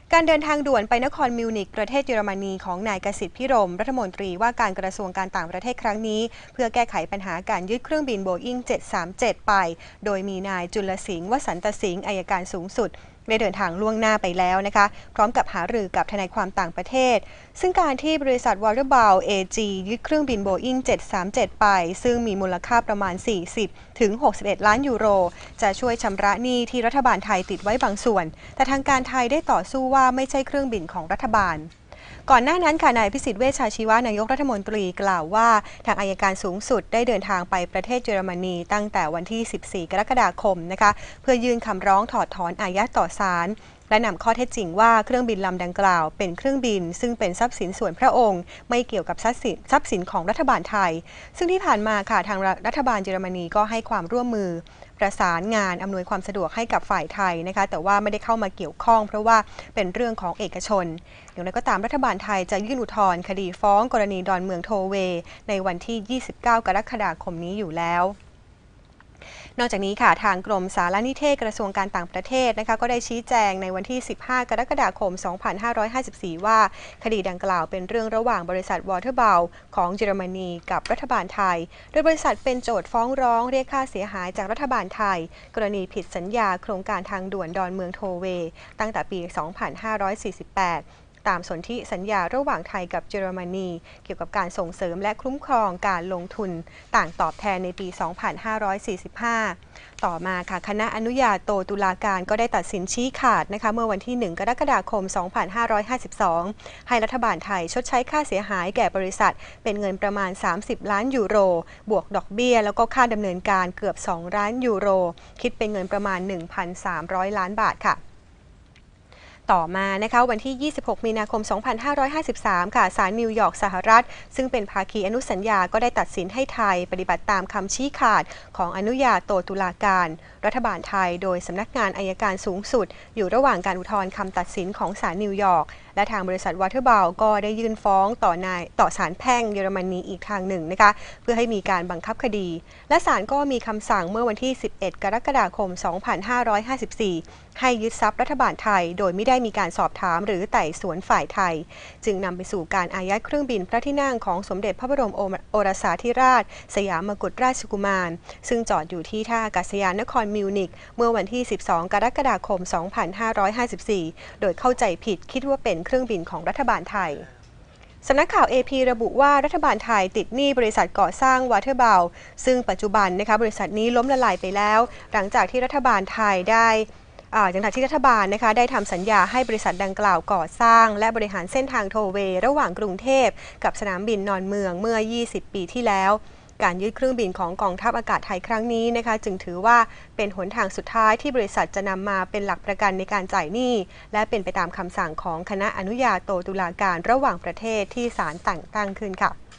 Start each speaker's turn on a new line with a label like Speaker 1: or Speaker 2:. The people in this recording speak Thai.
Speaker 1: การเดินทางด่วนไปนครมิวนิกประเทศเยอรมนีของนายกสิทธิ์พิรมรัฐมนตรีว่าการกระทรวงการต่างประเทศครั้งนี้เพื่อแก้ไขปัญหาการยึดเครื่องบินโบอิ้ง737ไปโดยมีนายจุลสิงห์วสันตสิงห์อัยการสูงสุดได้เดินทางล่วงหน้าไปแล้วนะคะพร้อมกับหารือกับทนายความต่างประเทศซึ่งการที่บริษัทวอเตอร์บาวเอจียึดเครื่องบินโบอิ้ง737ไปซึ่งมีมูลค่าประมาณ40 ถึง 61 ล้านยูโรจะช่วยชำระหนี้ที่รัฐบาลไทยติดไว้บางส่วนแต่ทางการไทยได้ต่อสู้ว่าไม่ใช่เครื่องบินของรัฐบาลก่อนหน้านั้นค่ะนายพิสิทธิ์เวชชาชีวะนายกรัฐมนตรีกล่าวว่าทางอัยการสูงสุดได้เดินทางไปประเทศเยอรมนีตั้งแต่วันที่ 14 กรกฎาคมนะคะเพื่อยื่นคำร้องถอดถอนอายัดต่อศาลและนำข้อเท็จจริงว่าเครื่องบินลำดังกล่าวเป็นเครื่องบินซึ่งเป็นทรัพย์สินส่วนพระองค์ไม่เกี่ยวกับทรัพย์สินของรัฐบาลไทยซึ่งที่ผ่านมาค่ะทางรัฐบาลเยอรมนีก็ให้ความร่วมมือประสานงานอำนวยความสะดวกให้กับฝ่ายไทยนะคะแต่ว่าไม่ได้เข้ามาเกี่ยวข้องเพราะว่าเป็นเรื่องของเอกชนอย่างไรก็ตามรัฐบาลไทยจะยื่นอุทธรณ์คดีฟ้องกรณีดอนเมืองโทเวย์ในวันที่ 29 กรกฎาคมนี้อยู่แล้วนอกจากนี้ค่ะทางกรมสารนิเทศกระทรวงการต่างประเทศนะคะก็ได้ชี้แจงในวันที่ 15 กรกฎาคม 2554 ว่าคดีดังกล่าวเป็นเรื่องระหว่างบริษัทวอเตอร์บาวของเยอรมนีกับรัฐบาลไทยโดยบริษัทเป็นโจทก์ฟ้องร้องเรียกค่าเสียหายจากรัฐบาลไทยกรณีผิดสัญญาโครงการทางด่วนดอนเมืองโทเวย์ตั้งแต่ปี 2548ตามสนธิสัญญาระหว่างไทยกับเยอรมนีเกี่ยวกับการส่งเสริมและคุ้มครองการลงทุนต่างตอบแทนในปี 2545 ต่อมาค่ะคณะอนุญาโตตุลาการก็ได้ตัดสินชี้ขาดนะคะเมื่อวันที่ 1 กรกฎาคม 2552 ให้รัฐบาลไทยชดใช้ค่าเสียหายแก่บริษัทเป็นเงินประมาณ 30 ล้านยูโรบวกดอกเบี้ยแล้วก็ค่าดำเนินการเกือบ 2 ล้านยูโรคิดเป็นเงินประมาณ 1,300 ล้านบาทค่ะต่อมานะคะวันที่ 26 มีนาคม 2553 ค่ะศาลนิวยอร์กสหรัฐซึ่งเป็นภาคีอนุสัญญาก็ได้ตัดสินให้ไทยปฏิบัติตามคำชี้ขาดของอนุญาโตตุลาการรัฐบาลไทยโดยสำนักงานอัยการสูงสุดอยู่ระหว่างการอุทธรณ์คำตัดสินของศาลนิวยอร์กและทางบริษัทวอเตอร์บาวก็ได้ยื่นฟ้องต่อศาลแพ่งเยอรมนีอีกทางหนึ่งนะคะเพื่อให้มีการบังคับคดีและศาลก็มีคำสั่งเมื่อวันที่ 11 กรกฎาคม 2554 ให้ยึดทรัพย์รัฐบาลไทยโดยไม่ได้มีการสอบถามหรือไต่สวนฝ่ายไทยจึงนำไปสู่การอายัดเครื่องบินพระที่นั่งของสมเด็จพระบรมโอรสาธิราชสยามกุฎราชกุมารซึ่งจอดอยู่ที่ท่าอากาศยานนครมิวนิกเมื่อวันที่ 12 กรกฎาคม 2554 โดยเข้าใจผิดคิดว่าเป็นเครื่องบินของรัฐบาลไทยสำนักข่าว AP ระบุว่ารัฐบาลไทยติดหนี้บริษัทก่อสร้างวอเตอร์บาวซึ่งปัจจุบันนะคะบริษัทนี้ล้มละลายไปแล้วหลังจากที่รัฐบาลไทยได้ทำสัญญาให้บริษัทดังกล่าวก่อสร้างและบริหารเส้นทางโทเวย์ระหว่างกรุงเทพกับสนามบินดอนเมืองเมื่อ 20 ปีที่แล้วการยึดเครื่องบินของกองทัพอากาศไทยครั้งนี้นะคะจึงถือว่าเป็นหนทางสุดท้ายที่บริษัทจะนำมาเป็นหลักประกันในการจ่ายหนี้และเป็นไปตามคำสั่งของคณะอนุญาโตตุลาการระหว่างประเทศที่ศาลแต่งตั้งขึ้นค่ะ